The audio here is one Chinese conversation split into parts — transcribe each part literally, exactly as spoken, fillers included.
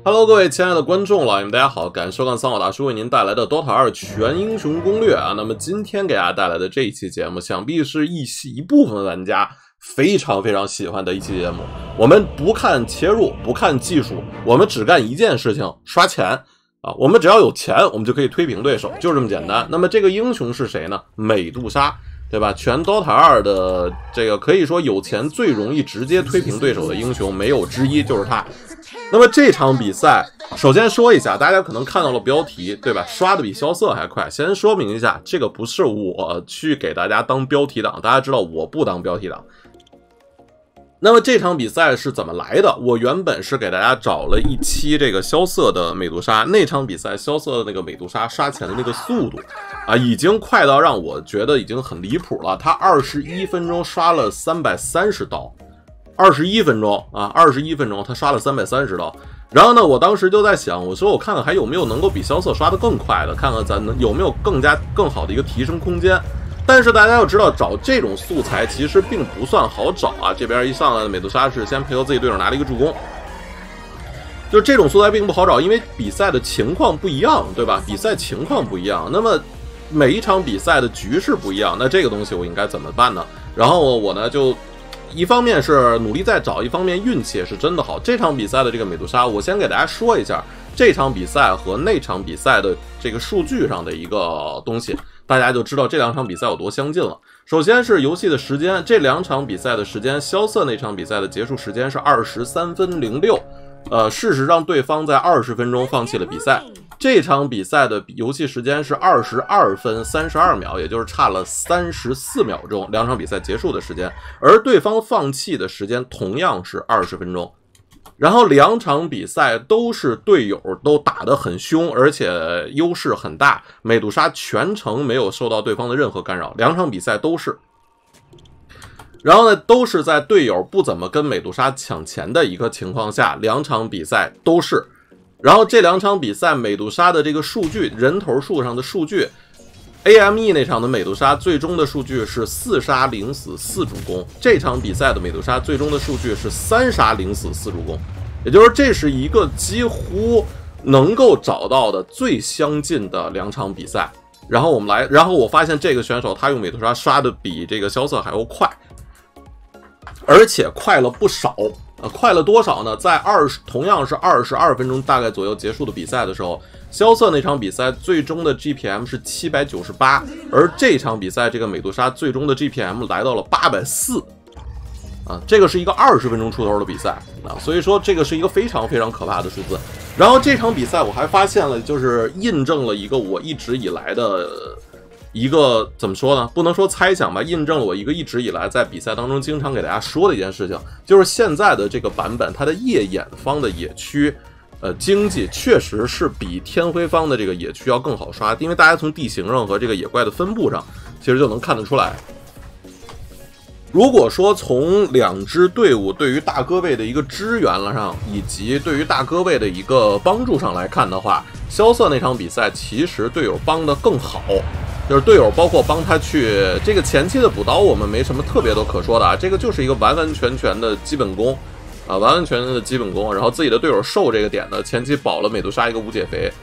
Hello， 各位亲爱的观众老爷们，大家好，感谢收看桑宝大叔为您带来的 Dota 二全英雄攻略啊。那么今天给大家带来的这一期节目，想必是一一部分玩家非常非常喜欢的一期节目。我们不看切入，不看技术，我们只干一件事情：刷钱啊！我们只要有钱，我们就可以推平对手，就这么简单。那么这个英雄是谁呢？美杜莎。对吧？全 Dota 二的这个可以说有钱最容易直接推平对手的英雄没有之一，就是他。那么这场比赛，首先说一下，大家可能看到了标题，对吧？刷的比萧瑟还快。先说明一下，这个不是我去给大家当标题党，大家知道我不当标题党。那么这场比赛是怎么来的？我原本是给大家找了一期这个萧瑟的美杜莎，那场比赛萧瑟的那个美杜莎刷钱的那个速度啊，已经快到让我觉得已经很离谱了。他二十一分钟刷了三百三十刀，二十一分钟啊，二十一分钟他刷了三百三十刀。然后呢，我当时就在想，我说我看看还有没有能够比萧瑟刷得更快的，看看咱能有没有更加更好的一个提升空间。但是大家要知道，找这种素材其实并不算好找啊。这边一上来的美杜莎是先配合自己队友拿了一个助攻，就这种素材并不好找，因为比赛的情况不一样，对吧？比赛情况不一样，那么每一场比赛的局势不一样，那这个东西我应该怎么办呢？然后我呢就一方面是努力在找，一方面运气也是真的好。这场比赛的这个美杜莎，我先给大家说一下这场比赛和那场比赛的这个数据上的一个东西。大家就知道这两场比赛有多相近了。首先是游戏的时间，这两场比赛的时间，萧瑟那场比赛的结束时间是二十三分零六，呃，事实上对方在二十分钟放弃了比赛。这场比赛的游戏时间是二十二分三十二秒，也就是差了三十四秒钟，两场比赛结束的时间，而对方放弃的时间同样是二十分钟。然后两场比赛都是队友都打得很凶，而且优势很大，美杜莎全程没有受到对方的任何干扰，两场比赛都是。然后呢，都是在队友不怎么跟美杜莎抢钱的一个情况下，两场比赛都是。然后这两场比赛美杜莎的这个数据，人头数上的数据，A M E 那场的美杜莎最终的数据是四杀零死四助攻，这场比赛的美杜莎最终的数据是三杀零死四助攻，也就是这是一个几乎能够找到的最相近的两场比赛。然后我们来，然后我发现这个选手他用美杜莎刷的比这个萧瑟还要快，而且快了不少。呃，快了多少呢？在二十同样是二十二分钟大概左右结束的比赛的时候，萧瑟那场比赛最终的 G P M 是七百九十八，而这场比赛这个美杜莎最终的 G P M 来到了八百四十，啊，这个是一个二十分钟出头的比赛啊，所以说这个是一个非常非常可怕的数字。然后这场比赛我还发现了，就是印证了一个我一直以来的一个怎么说呢？不能说猜想吧，印证了我一个一直以来在比赛当中经常给大家说的一件事情，就是现在的这个版本，它的夜眼方的野区，呃，经济确实是比天辉方的这个野区要更好刷，因为大家从地形上和这个野怪的分布上，其实就能看得出来。如果说从两支队伍对于大哥位的一个支援了上，以及对于大哥位的一个帮助上来看的话，萧瑟那场比赛其实队友帮得更好。就是队友包括帮他去这个前期的补刀，我们没什么特别多可说的啊，这个就是一个完完全全的基本功啊，完完全全的基本功。然后自己的队友受这个点的，前期保了美杜莎一个无解肥。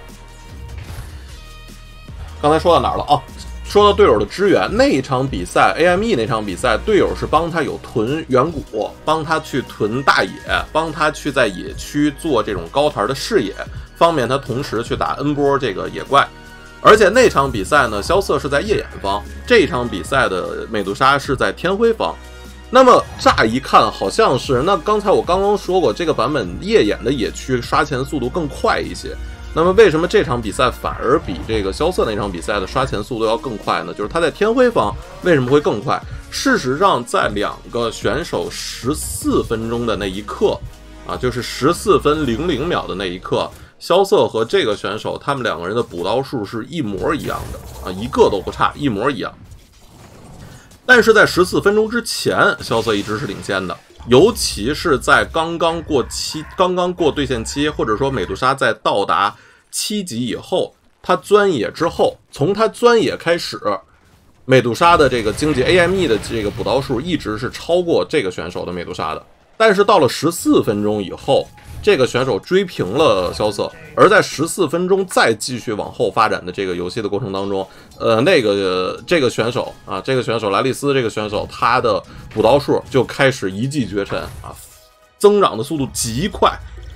刚才说到哪儿了啊？说到队友的支援，那一场比赛 A M E 那场比赛，队友是帮他有囤远古，帮他去囤大野，帮他去在野区做这种高台的视野，方便他同时去打 N 波这个野怪。而且那场比赛呢，萧瑟是在夜眼方，这场比赛的美杜莎是在天辉方。那么乍一看好像是，那刚才我刚刚说过，这个版本夜眼的野区刷钱速度更快一些。那么为什么这场比赛反而比这个萧瑟那场比赛的刷钱速度要更快呢？就是他在天辉方为什么会更快？事实上，在两个选手十四分钟的那一刻啊，就是十四分零零秒的那一刻，萧瑟和这个选手他们两个人的补刀数是一模一样的啊，一个都不差，一模一样。但是在十四分钟之前，萧瑟一直是领先的，尤其是在刚刚过期、刚刚过对线期，或者说美杜莎在到达七级以后，他钻野之后，从他钻野开始，美杜莎的这个经济 A M E 的这个补刀数一直是超过这个选手的美杜莎的。但是到了十四分钟以后， 这个选手追平了萧瑟，而在十四分钟再继续往后发展的这个游戏的过程当中，呃，那个这个选手啊，这个选手莱利斯这个选手，他的补刀数就开始一骑绝尘啊，增长的速度极快。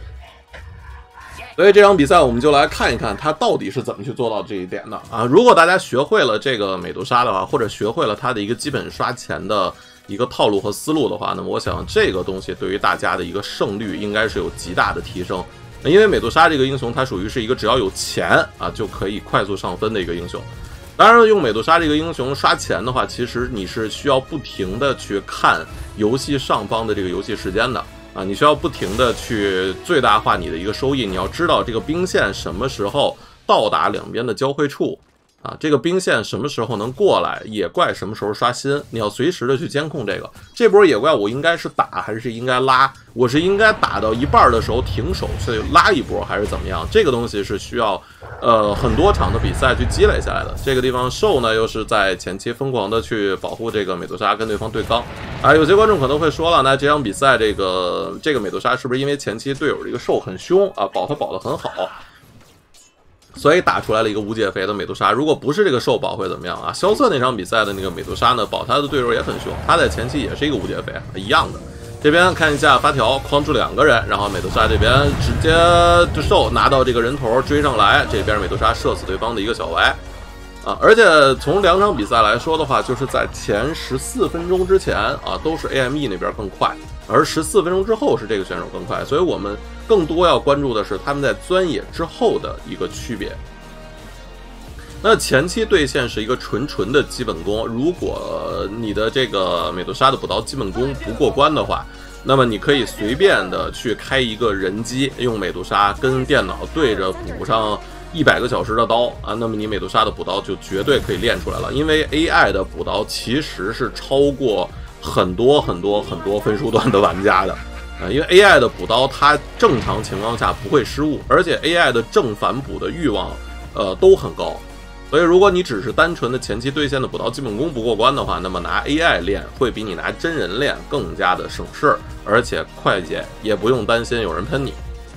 所以这场比赛我们就来看一看他到底是怎么去做到这一点的啊！如果大家学会了这个美杜莎的话，或者学会了他的一个基本刷钱的一个套路和思路的话，那么我想这个东西对于大家的一个胜率应该是有极大的提升。因为美杜莎这个英雄它属于是一个只要有钱啊就可以快速上分的一个英雄。当然用美杜莎这个英雄刷钱的话，其实你是需要不停的去看游戏上方的这个游戏时间的。啊，你需要不停的去最大化你的一个收益，你要知道这个兵线什么时候到达两边的交汇处，啊，这个兵线什么时候能过来，野怪什么时候刷新，你要随时的去监控这个。这波野怪我应该是打还是应该拉？我是应该打到一半的时候停手去拉一波，还是怎么样？这个东西是需要呃很多场的比赛去积累下来的。这个地方兽呢又是在前期疯狂的去保护这个美杜莎跟对方对刚啊。有些观众可能会说了，那这场比赛这个这个美杜莎是不是因为前期队友这个兽很凶啊，保他保得很好？所以打出来了一个无解肥的美杜莎。如果不是这个兽保会怎么样啊？萧瑟那场比赛的那个美杜莎呢，保他的队友也很凶，他在前期也是一个无解肥，一样的。这边看一下发条框住两个人，然后美杜莎这边直接就兽拿到这个人头追上来，这边美杜莎射死对方的一个小歪啊。而且从两场比赛来说的话，就是在前十四分钟之前啊，都是 A M E 那边更快，而十四分钟之后是这个选手更快，所以我们更多要关注的是他们在钻野之后的一个区别。那前期对线是一个纯纯的基本功，如果你的这个美杜莎的补刀基本功不过关的话，那么你可以随便的去开一个人机，用美杜莎跟电脑对着补上一百个小时的刀啊，那么你美杜莎的补刀就绝对可以练出来了。因为 A I 的补刀其实是超过很多很多很多分数段的玩家的啊，因为 A I 的补刀它正常情况下不会失误，而且 A I 的正反补的欲望呃都很高。所以如果你只是单纯的前期对线的补刀基本功不过关的话，那么拿 A I 练会比你拿真人练更加的省事，而且快捷，也不用担心有人喷你。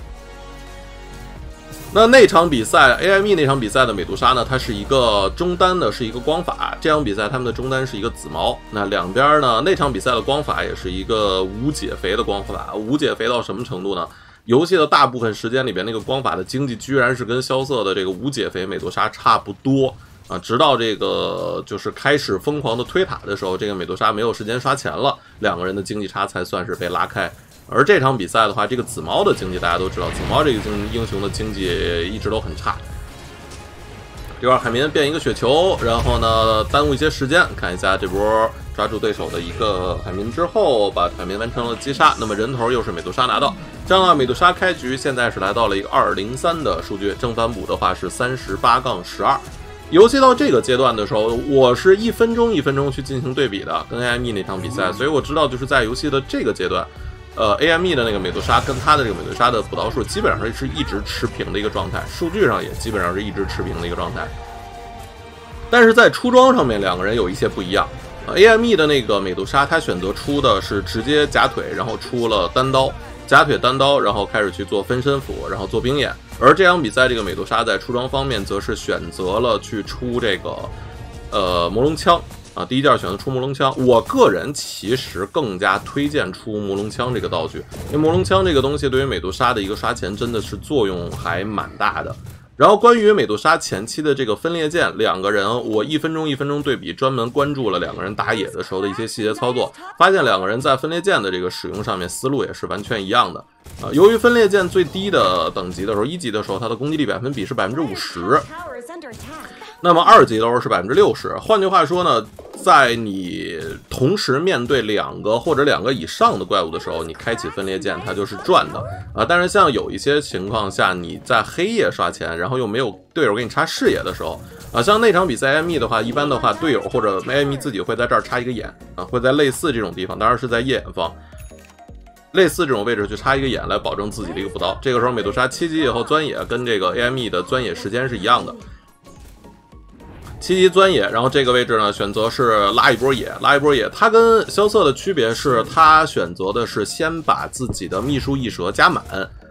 那那场比赛 A M E 那场比赛的美杜莎呢，它是一个中单的是一个光法，这场比赛他们的中单是一个紫毛。那两边呢，那场比赛的光法也是一个无解肥的光法，无解肥到什么程度呢？游戏的大部分时间里边，那个光法的经济居然是跟萧瑟的这个无解肥美杜莎差不多啊！直到这个就是开始疯狂的推塔的时候，这个美杜莎没有时间刷钱了，两个人的经济差才算是被拉开。而这场比赛的话，这个紫毛的经济大家都知道，紫毛这个英雄的经济一直都很差。这块海绵变一个雪球，然后呢耽误一些时间，看一下这波抓住对手的一个海绵之后，把海绵完成了击杀。那么人头又是美杜莎拿到，这样的话美杜莎开局现在是来到了一个二零三的数据，正反补的话是三十八杠十二。游戏到这个阶段的时候，我是一分钟一分钟去进行对比的，跟 A M E 那场比赛，所以我知道就是在游戏的这个阶段。呃 ，A M E 的那个美杜莎跟他的这个美杜莎的补刀数基本上是一直持平的一个状态，数据上也基本上是一直持平的一个状态。但是在出装上面，两个人有一些不一样。呃、A M E 的那个美杜莎，他选择出的是直接假腿，然后出了单刀，假腿单刀，然后开始去做分身斧，然后做兵眼。而这场比赛，这个美杜莎在出装方面，则是选择了去出这个呃魔龙枪。啊，第一件选择出魔龙枪，我个人其实更加推荐出魔龙枪这个道具，因为魔龙枪这个东西对于美杜莎的一个刷钱真的是作用还蛮大的。然后关于美杜莎前期的这个分裂键，两个人我一分钟一分钟对比，专门关注了两个人打野的时候的一些细节操作，发现两个人在分裂键的这个使用上面思路也是完全一样的。啊，由于分裂键最低的等级的时候，一级的时候它的攻击力百分比是百分之五十。那么二级的时候是百分之六十，换句话说呢，在你同时面对两个或者两个以上的怪物的时候，你开启分裂键它就是赚的啊。但是像有一些情况下，你在黑夜刷钱，然后又没有队友给你插视野的时候啊，像那场比赛 A M E 的话，一般的话队友或者 A M E 自己会在这儿插一个眼啊，会在类似这种地方，当然是在夜眼方。类似这种位置去插一个眼来保证自己的一个补刀，这个时候美杜莎七级以后钻野跟这个 A M E 的钻野时间是一样的。七级钻野，然后这个位置呢选择是拉一波野，拉一波野。它跟萧瑟的区别是，它选择的是先把自己的秘术一蛇加满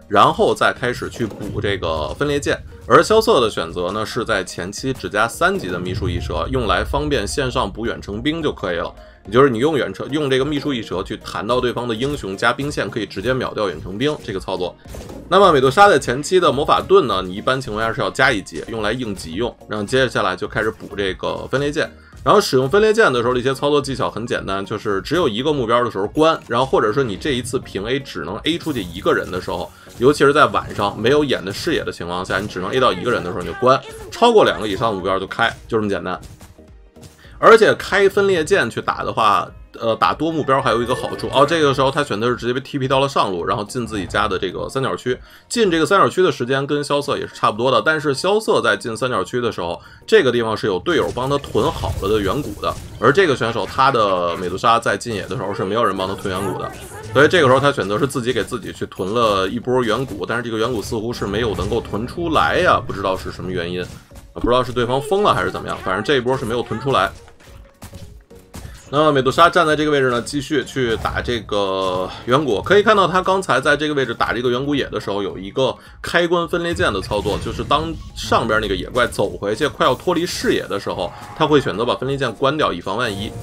然后再开始去补这个分裂键。而萧瑟的选择呢，是在前期只加三级的秘术一蛇，用来方便线上补远程兵就可以了。也就是你用远程用这个秘术一蛇去弹到对方的英雄加兵线，可以直接秒掉远程兵这个操作。那么美杜莎在前期的魔法盾呢，你一般情况下是要加一级，用来应急用，然后接下来就开始补这个分裂键。然后使用分裂键的时候的一些操作技巧很简单，就是只有一个目标的时候关，然后或者说你这一次平 A 只能 A 出去一个人的时候，尤其是在晚上没有眼的视野的情况下，你只能 A 到一个人的时候你就关，超过两个以上的目标就开，就这么简单。而且开分裂键去打的话，呃，打多目标还有一个好处哦，这个时候他选择是直接被 T P 到了上路，然后进自己家的这个三角区。进这个三角区的时间跟萧瑟也是差不多的，但是萧瑟在进三角区的时候，这个地方是有队友帮他囤好了的远古的，而这个选手他的美杜莎在进野的时候是没有人帮他囤远古的，所以这个时候他选择是自己给自己去囤了一波远古，但是这个远古似乎是没有能够囤出来呀，不知道是什么原因，不知道是对方疯了还是怎么样，反正这一波是没有囤出来。那么美杜莎站在这个位置呢，继续去打这个远古。可以看到他刚才在这个位置打这个远古野的时候，有一个开关分裂键的操作，就是当上边那个野怪走回去快要脱离视野的时候，他会选择把分裂键关掉，以防万一。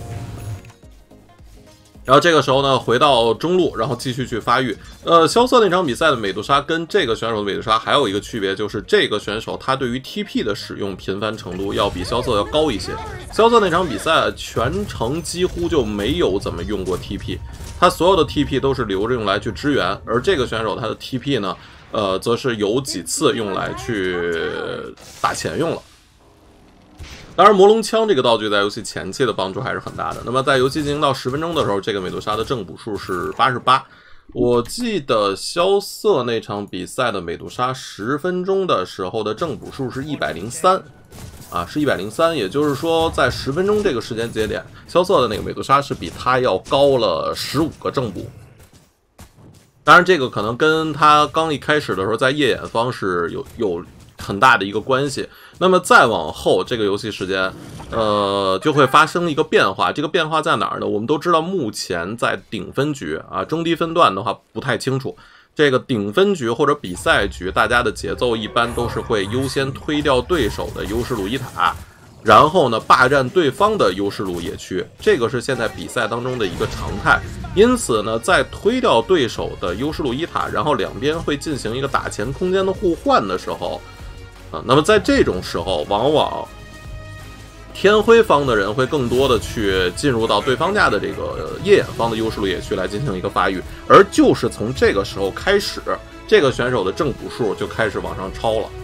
然后这个时候呢，回到中路，然后继续去发育。呃，萧瑟那场比赛的美杜莎跟这个选手的美杜莎还有一个区别，就是这个选手他对于 T P 的使用频繁程度要比萧瑟要高一些。萧瑟那场比赛全程几乎就没有怎么用过 T P， 他所有的 T P 都是留着用来去支援，而这个选手他的 T P 呢，呃，则是有几次用来去打钱用了。当然，魔龙枪这个道具在游戏前期的帮助还是很大的。那么在游戏进行到十分钟的时候，这个美杜莎的正补数是八十八。我记得萧瑟那场比赛的美杜莎十分钟的时候的正补数是一百零三，啊，是一百零三。也就是说，在十分钟这个时间节点，萧瑟的那个美杜莎是比他要高了十五个正补。当然，这个可能跟他刚一开始的时候在夜眼方是有有很大的一个关系。那么再往后，这个游戏时间，呃，就会发生一个变化。这个变化在哪儿呢？我们都知道，目前在顶分局啊，中低分段的话不太清楚。这个顶分局或者比赛局，大家的节奏一般都是会优先推掉对手的优势路伊塔，然后呢霸占对方的优势路野区，这个是现在比赛当中的一个常态。因此呢，在推掉对手的优势路伊塔，然后两边会进行一个打钱空间的互换的时候。啊，那么在这种时候，往往天辉方的人会更多的去进入到对方家的这个夜眼方的优势路野区来进行一个发育，而就是从这个时候开始，这个选手的正补数就开始往上超了。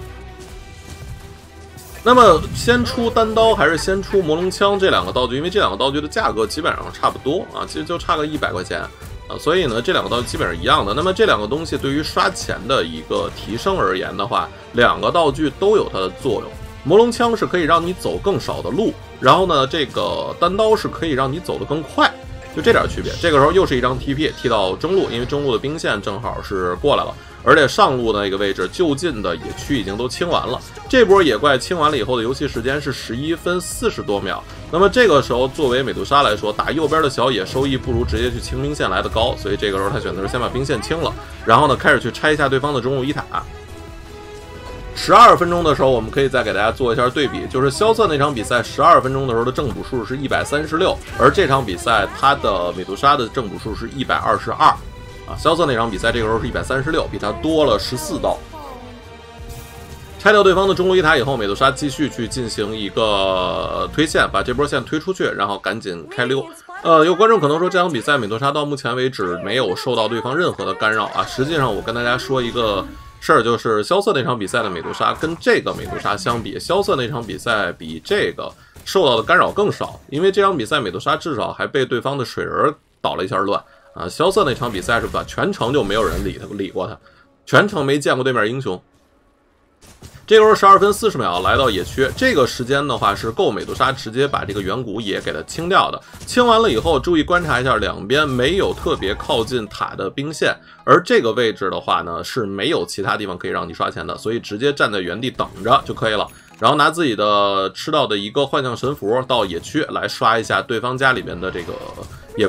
那么先出单刀还是先出魔龙枪这两个道具？因为这两个道具的价格基本上差不多啊，其实就差个一百块钱。啊，所以呢，这两个道具基本上一样的。那么这两个东西对于刷钱的一个提升而言的话，两个道具都有它的作用。魔龙枪是可以让你走更少的路，然后呢，这个单刀是可以让你走得更快，就这点区别。这个时候又是一张 T P 踢到中路，因为中路的兵线正好是过来了，而且上路的那个位置就近的野区已经都清完了。这波野怪清完了以后的游戏时间是十一分四十多秒。那么这个时候，作为美杜莎来说，打右边的小野收益不如直接去清兵线来的高，所以这个时候他选择是先把兵线清了，然后呢开始去拆一下对方的中路伊塔。十二分钟的时候，我们可以再给大家做一下对比，就是萧瑟那场比赛十二分钟的时候的正补数是一百三十六，而这场比赛他的美杜莎的正补数是一百二十二。啊，萧瑟那场比赛这个时候是一百三十六，比他多了十四刀。拆掉对方的中路伊塔以后，美杜莎继续去进行一个推线，把这波线推出去，然后赶紧开溜。呃，有观众可能说这场比赛美杜莎到目前为止没有受到对方任何的干扰啊。实际上，我跟大家说一个事儿，就是萧瑟那场比赛的美杜莎跟这个美杜莎相比，萧瑟那场比赛比这个受到的干扰更少，因为这场比赛美杜莎至少还被对方的水人捣了一下乱啊。萧瑟那场比赛是吧，全程就没有人理他理过他，全程没见过对面英雄。这个时候十二分四十秒来到野区，这个时间的话是够美杜莎直接把这个远古野给它清掉的。清完了以后，注意观察一下两边没有特别靠近塔的兵线，而这个位置的话呢是没有其他地方可以让你刷钱的，所以直接站在原地等着就可以了。然后拿自己的吃到的一个幻象神符到野区来刷一下对方家里面的这个野怪。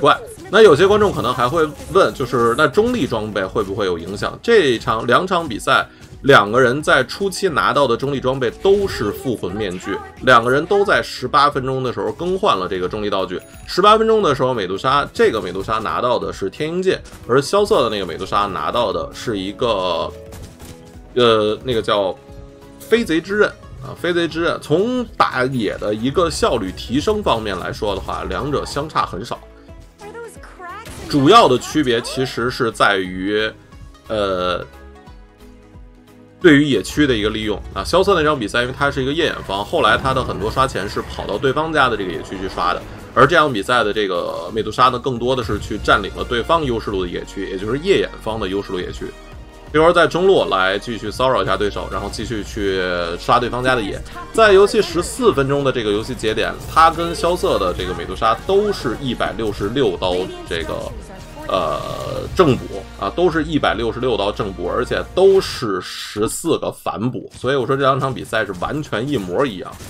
那有些观众可能还会问，就是那中立装备会不会有影响？这场两场比赛，两个人在初期拿到的中立装备都是复魂面具，两个人都在十八分钟的时候更换了这个中立道具。十八分钟的时候，美杜莎这个美杜莎拿到的是天鹰剑，而萧瑟的那个美杜莎拿到的是一个，呃，那个叫飞贼之刃。啊，飞贼之刃从打野的一个效率提升方面来说的话，两者相差很少。主要的区别其实是在于，呃，对于野区的一个利用啊。萧瑟那场比赛，因为他是一个夜眼方，后来他的很多刷钱是跑到对方家的这个野区去刷的，而这场比赛的这个美杜莎呢，更多的是去占领了对方优势路的野区，也就是夜眼方的优势路野区。比如说在中路来继续骚扰一下对手，然后继续去刷对方家的野。在游戏十四分钟的这个游戏节点，他跟萧瑟的这个美杜莎都是一百六十六刀这个呃正补啊，都是一百六十六刀正补，而且都是十四个反补，所以我说这两场比赛是完全一模一样。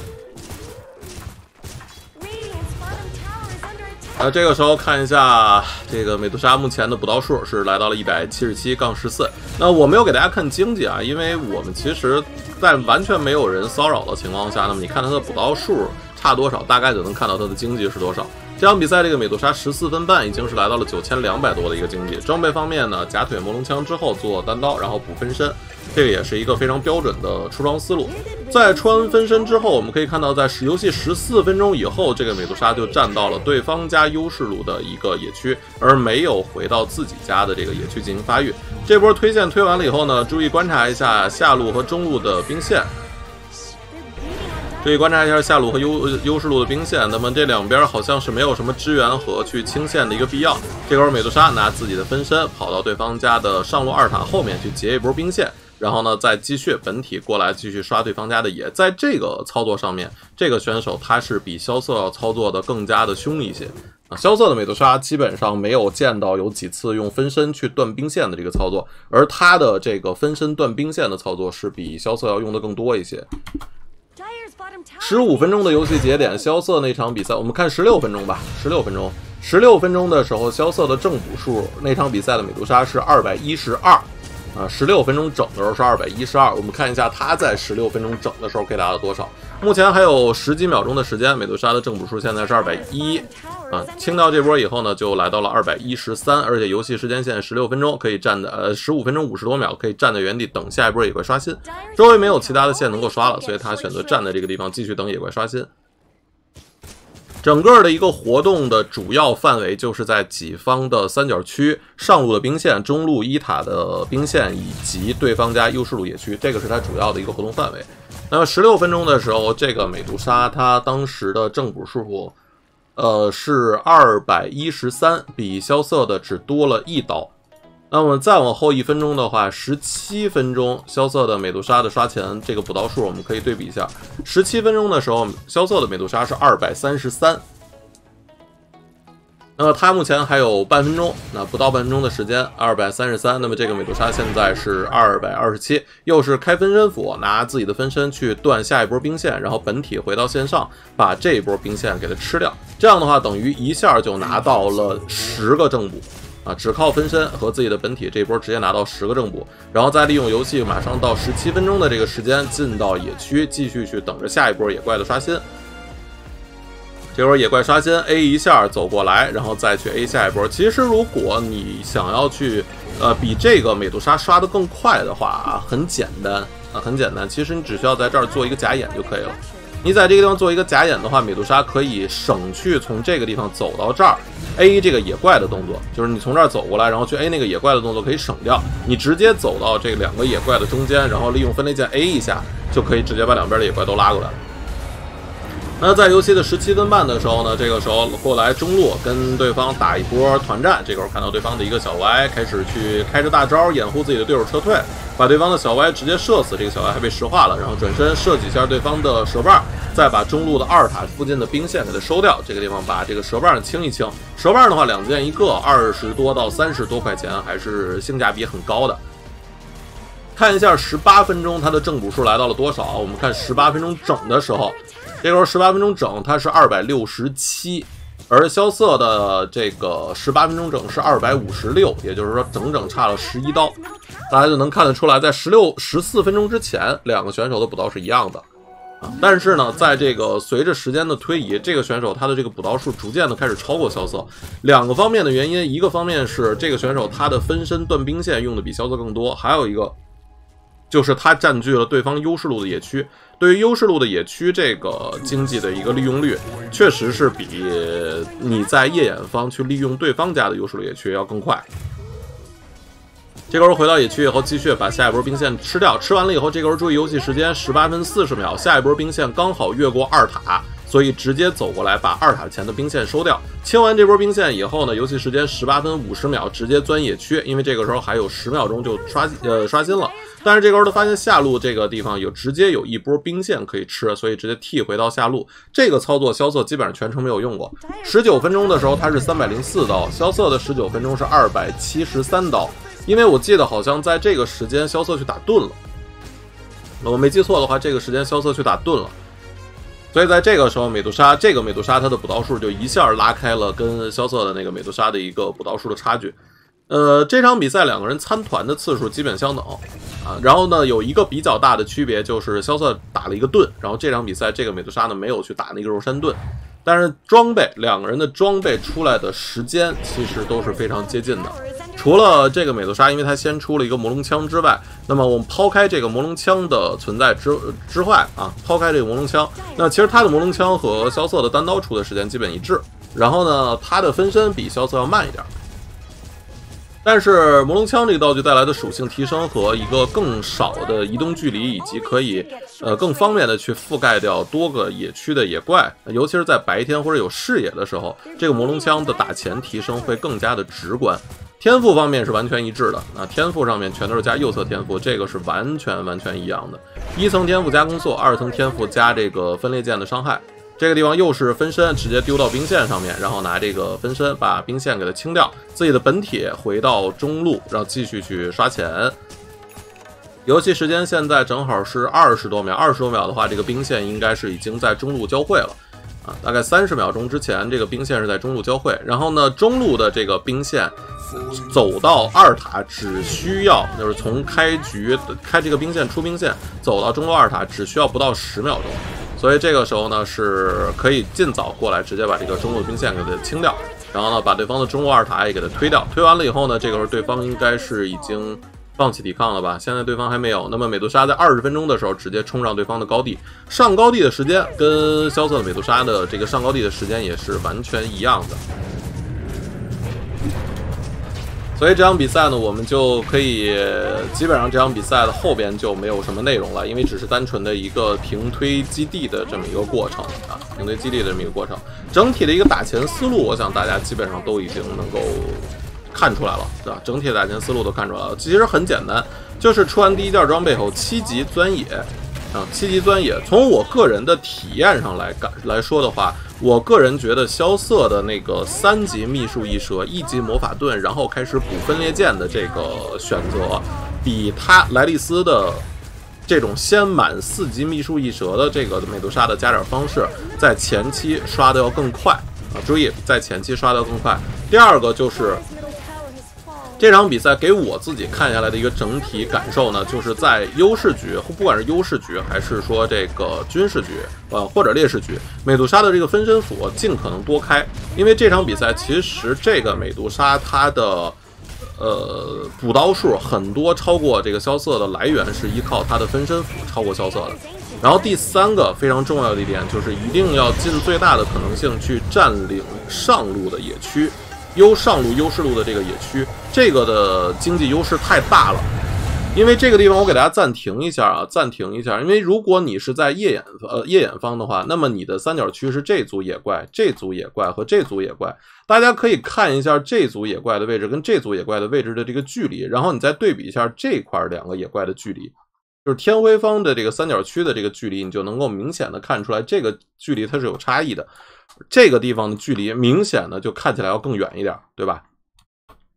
呃，这个时候看一下这个美杜莎目前的补刀数是来到了一百七十七杠十四。那我没有给大家看经济啊，因为我们其实在完全没有人骚扰的情况下，那么你看它的补刀数差多少，大概就能看到它的经济是多少。这场比赛这个美杜莎十四分半已经是来到了九千两百多的一个经济。装备方面呢，假腿魔龙枪之后做单刀，然后补分身，这个也是一个非常标准的出装思路。在穿分身之后，我们可以看到，在游戏十四分钟以后，这个美杜莎就站到了对方家优势路的一个野区，而没有回到自己家的这个野区进行发育。这波推线推完了以后呢，注意观察一下下路和中路的兵线。注意观察一下下路和优优势路的兵线，那么这两边好像是没有什么支援和去清线的一个必要。这会儿美杜莎拿自己的分身跑到对方家的上路二塔后面去截一波兵线，然后呢再继续本体过来继续刷对方家的野。在这个操作上面，这个选手他是比萧瑟要操作的更加的凶一些。啊，萧瑟的美杜莎基本上没有见到有几次用分身去断兵线的这个操作，而他的这个分身断兵线的操作是比萧瑟要用的更多一些。十五分钟的游戏节点，萧瑟那场比赛，我们看十六分钟吧。十六分钟，十六分钟的时候，萧瑟的正补数，那场比赛的美杜莎是二百一十二，啊，十六分钟整的时候是二百一十二。我们看一下他在十六分钟整的时候可以达到多少。目前还有十几秒钟的时间，美杜莎的正补数现在是二百一，啊，清掉这波以后呢，就来到了二百一十三，而且游戏时间线十六分钟，可以站的呃十五分钟五十多秒，可以站在原地等下一波野怪刷新。周围没有其他的线能够刷了，所以他选择站在这个地方继续等野怪刷新。整个的一个活动的主要范围就是在己方的三角区上路的兵线、中路一塔的兵线以及对方家优势路野区，这个是它主要的一个活动范围。那么十六分钟的时候，这个美杜莎它当时的正补数，呃是二百一十三，比萧瑟的只多了一刀。那么再往后一分钟的话，十七分钟萧瑟的美杜莎的刷钱这个补刀数我们可以对比一下。十七分钟的时候，萧瑟的美杜莎是二百三十三。那么他目前还有半分钟，那不到半分钟的时间，二百三十三。那么这个美杜莎现在是二百二十七，又是开分身斧，拿自己的分身去断下一波兵线，然后本体回到线上，把这一波兵线给它吃掉。这样的话，等于一下就拿到了十个正补。啊，只靠分身和自己的本体这一波直接拿到十个正补，然后再利用游戏马上到十七分钟的这个时间进到野区，继续去等着下一波野怪的刷新。这会儿野怪刷新 A 一下走过来，然后再去 A 下一波。其实如果你想要去呃比这个美杜莎刷得更快的话，很简单啊，很简单。其实你只需要在这儿做一个假眼就可以了。你在这个地方做一个假眼的话，美杜莎可以省去从这个地方走到这儿 A 这个野怪的动作，就是你从这儿走过来，然后去 A 那个野怪的动作可以省掉，你直接走到这两个野怪的中间，然后利用分类键 A 一下，就可以直接把两边的野怪都拉过来了。那在游戏的十七分半的时候呢，这个时候过来中路跟对方打一波团战，这会儿看到对方的一个小 Y 开始去开着大招掩护自己的队友撤退，把对方的小 Y 直接射死，这个小 Y 还被石化了，然后转身射几下对方的蛇棒，再把中路的二塔附近的兵线给它收掉，这个地方把这个蛇棒清一清。蛇棒的话两件一个，二十多到三十多块钱，还是性价比很高的。看一下十八分钟它的正补数来到了多少，我们看十八分钟整的时候，这时候十八分钟整它是二百六十七而萧瑟的这个十八分钟整是二百五十六，也就是说整整差了十一刀。大家就能看得出来，在十六、十四分钟之前，两个选手的补刀是一样的啊。但是呢，在这个随着时间的推移，这个选手他的这个补刀数逐渐的开始超过萧瑟。两个方面的原因，一个方面是这个选手他的分身断兵线用的比萧瑟更多，还有一个就是他占据了对方优势路的野区。对于优势路的野区这个经济的一个利用率，确实是比你在夜眼方去利用对方家的优势路野区要更快。这个时候回到野区以后，继续把下一波兵线吃掉。吃完了以后，这个时候注意游戏时间十八分四十秒，下一波兵线刚好越过二塔，所以直接走过来把二塔前的兵线收掉。清完这波兵线以后呢，游戏时间十八分五十秒，直接钻野区，因为这个时候还有十秒钟就刷呃刷新了。但是这个时候他发现下路这个地方有直接有一波兵线可以吃，所以直接替回到下路。这个操作萧瑟基本上全程没有用过。十九分钟的时候他是三百零四刀，萧瑟的十九分钟是二百七十三刀。因为我记得好像在这个时间萧瑟去打盾了，我没记错的话，这个时间萧瑟去打盾了，所以在这个时候美杜莎这个美杜莎它的补刀数就一下拉开了跟萧瑟的那个美杜莎的一个补刀数的差距。呃，这场比赛两个人参团的次数基本相等啊，然后呢有一个比较大的区别就是萧瑟打了一个盾，然后这场比赛这个美杜莎呢没有去打那个肉山盾，但是装备两个人的装备出来的时间其实都是非常接近的。除了这个美杜莎，因为它先出了一个魔龙枪之外，那么我们抛开这个魔龙枪的存在之之外啊，抛开这个魔龙枪，那其实它的魔龙枪和萧瑟的单刀出的时间基本一致。然后呢，它的分身比萧瑟要慢一点，但是魔龙枪这个道具带来的属性提升和一个更少的移动距离，以及可以呃更方便的去覆盖掉多个野区的野怪，尤其是在白天或者有视野的时候，这个魔龙枪的打钱提升会更加的直观。天赋方面是完全一致的，啊，天赋上面全都是加右侧天赋，这个是完全完全一样的。一层天赋加攻速，二层天赋加这个分裂剑的伤害。这个地方又是分身，直接丢到兵线上面，然后拿这个分身把兵线给它清掉，自己的本体回到中路，然后继续去刷钱。游戏时间现在正好是二十多秒，二十多秒的话，这个兵线应该是已经在中路交汇了。啊，大概三十秒钟之前，这个兵线是在中路交汇。然后呢，中路的这个兵线走到二塔只需要，就是从开局开这个兵线出兵线走到中路二塔只需要不到十秒钟，所以这个时候呢是可以尽早过来，直接把这个中路兵线给它清掉，然后呢把对方的中路二塔也给它推掉。推完了以后呢，这个时候对方应该是已经放弃抵抗了吧？现在对方还没有。那么美杜莎在二十分钟的时候直接冲上对方的高地，上高地的时间跟萧瑟的美杜莎的这个上高地的时间也是完全一样的。所以这场比赛呢，我们就可以基本上这场比赛的后边就没有什么内容了，因为只是单纯的一个平推基地的这么一个过程啊，平推基地的这么一个过程。整体的一个打钱思路，我想大家基本上都已经能够看出来了，对吧？整体的打钱思路都看出来了。其实很简单，就是出完第一件装备后，七级钻野啊，七级钻野。从我个人的体验上来感来说的话，我个人觉得萧瑟的那个三级秘术一蛇，一级魔法盾，然后开始补分裂剑的这个选择，比他莱利斯的这种先满四级秘术一蛇的这个美杜莎的加点方式，在前期刷的要更快啊！注意，在前期刷的要更快。第二个就是这场比赛给我自己看下来的一个整体感受呢，就是在优势局，不管是优势局还是说这个军事局，呃或者劣势局，美杜莎的这个分身斧尽可能多开，因为这场比赛其实这个美杜莎它的呃补刀数很多超过这个萧瑟的来源是依靠它的分身斧超过萧瑟的。然后第三个非常重要的一点就是一定要尽最大的可能性去占领上路的野区。优上路优势路的这个野区，这个的经济优势太大了。因为这个地方我给大家暂停一下啊，暂停一下。因为如果你是在夜眼呃夜眼方的话，那么你的三角区是这组野怪、这组野怪和这组野怪。大家可以看一下这组野怪的位置跟这组野怪的位置的这个距离，然后你再对比一下这块两个野怪的距离，就是天辉方的这个三角区的这个距离，你就能够明显的看出来这个距离它是有差异的。这个地方的距离明显的就看起来要更远一点，对吧？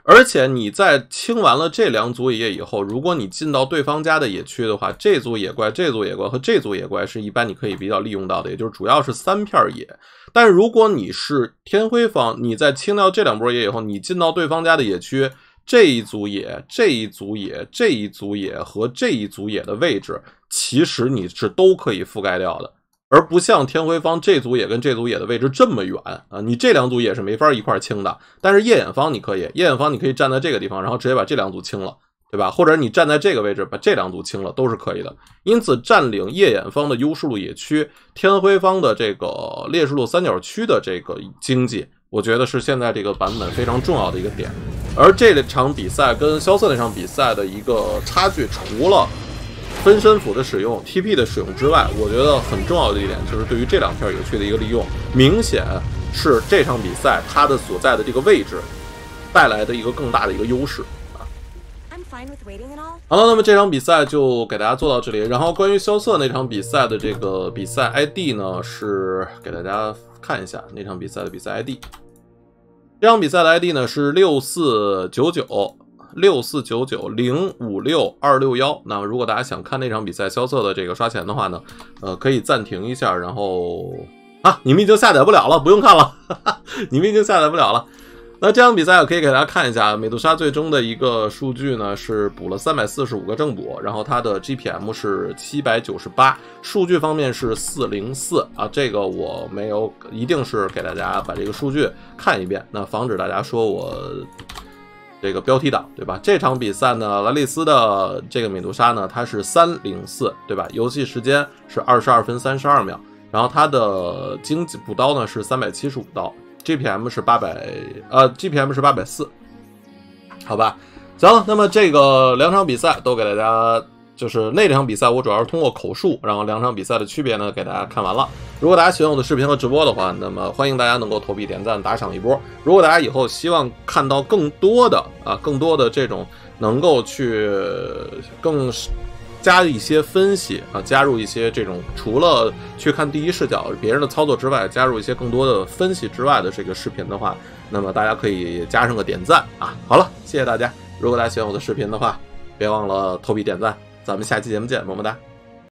而且你在清完了这两组野以后，如果你进到对方家的野区的话，这组野怪、这组野怪和这组野怪是一般你可以比较利用到的，也就是主要是三片野。但如果你是天辉方，你在清掉这两波野以后，你进到对方家的野区，这一组野、这一组野、这一组野和这一组野的位置，其实你是都可以覆盖掉的。而不像天辉方这组野跟这组野的位置这么远啊，你这两组野是没法一块清的。但是夜眼方你可以，夜眼方你可以站在这个地方，然后直接把这两组清了，对吧？或者你站在这个位置把这两组清了，都是可以的。因此，占领夜眼方的优势路野区，天辉方的这个烈士路三角区的这个经济，我觉得是现在这个版本非常重要的一个点。而这场比赛跟萧瑟那场比赛的一个差距，除了分身斧的使用 T P 的使用之外，我觉得很重要的一点就是对于这两片野区的一个利用，明显是这场比赛它的所在的这个位置带来的一个更大的一个优势啊。好了，那么这场比赛就给大家做到这里。然后关于萧瑟那场比赛的这个比赛 I D 呢，是给大家看一下那场比赛的比赛 I D。这场比赛的 I D 呢是六四九九。六四九九零五六二六一，那么如果大家想看那场比赛萧瑟的这个刷钱的话呢，呃，可以暂停一下，然后啊，你们已经下载不了了，不用看了，哈哈，你们已经下载不了了。那这场比赛我可以给大家看一下，美杜莎最终的一个数据呢是补了三百四十五个正补，然后它的 G P M 是七百九十八，数据方面是四零四啊，这个我没有，一定是给大家把这个数据看一遍，那防止大家说我这个标题党，对吧？这场比赛呢，莱利斯的这个美杜莎呢，它是三零四，对吧？游戏时间是二十二分三十二秒，然后它的经济补刀呢是三百七十五刀 ，G P M 是八百，呃 ，G P M 是八百四，好吧？行了，那么这个两场比赛都给大家，就是那场比赛我主要是通过口述，然后两场比赛的区别呢给大家看完了。如果大家喜欢我的视频和直播的话，那么欢迎大家能够投币点赞打赏一波。如果大家以后希望看到更多的啊，更多的这种能够去更加一些分析啊，加入一些这种除了去看第一视角别人的操作之外，加入一些更多的分析之外的这个视频的话，那么大家可以加上个点赞啊。好了，谢谢大家。如果大家喜欢我的视频的话，别忘了投币点赞。咱们下期节目见，么么哒。